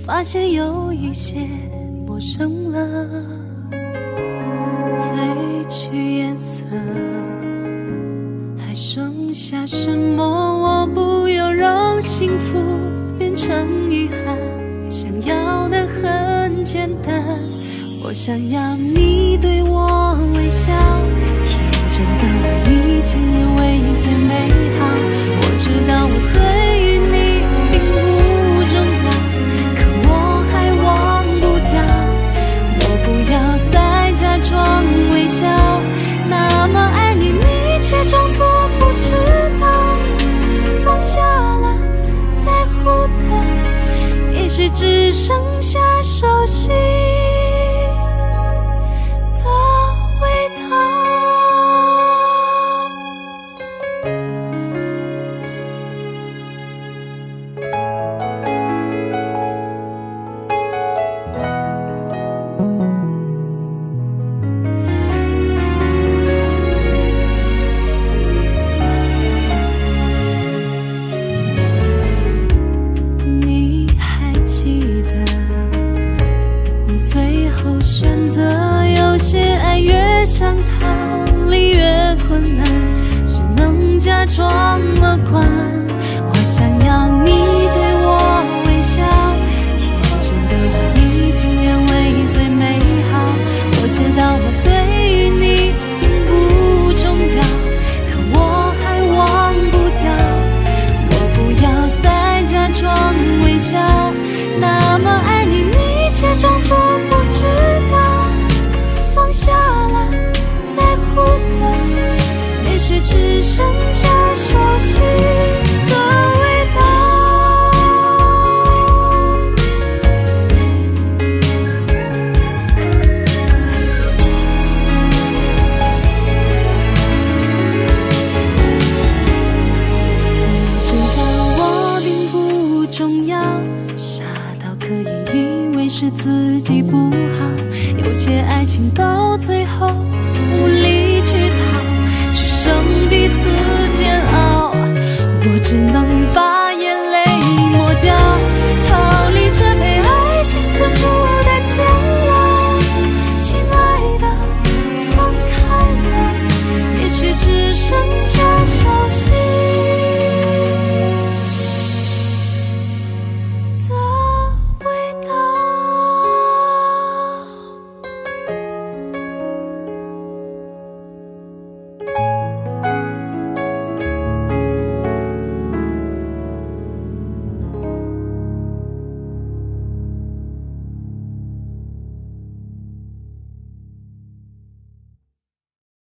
发现有一些陌生了，褪去颜色，还剩下什么？我不要让幸福变成遗憾，想要的很简单，我想要你对我微笑，天真的我已经认为最美好。我知道我对于你并不重要，可我还忘不掉。我不要再假装微笑，那么爱你，你却装作不知道。放下了在乎的，也许只剩下熟悉的味道。你还记得你最后选择，有些爱越想逃离越困难，只能假装乐观。我想要你对我微笑，天真的我已经认为最美好。我知道我对于你并不重要，可我还忘不掉。我不要再假装微笑，那么爱你，你却装作不知道。放下了在乎的，也许只剩下熟悉的味道。我知道我并不重要，傻到可以以为是自己不好。有些爱情到最后无力去逃，只剩彼此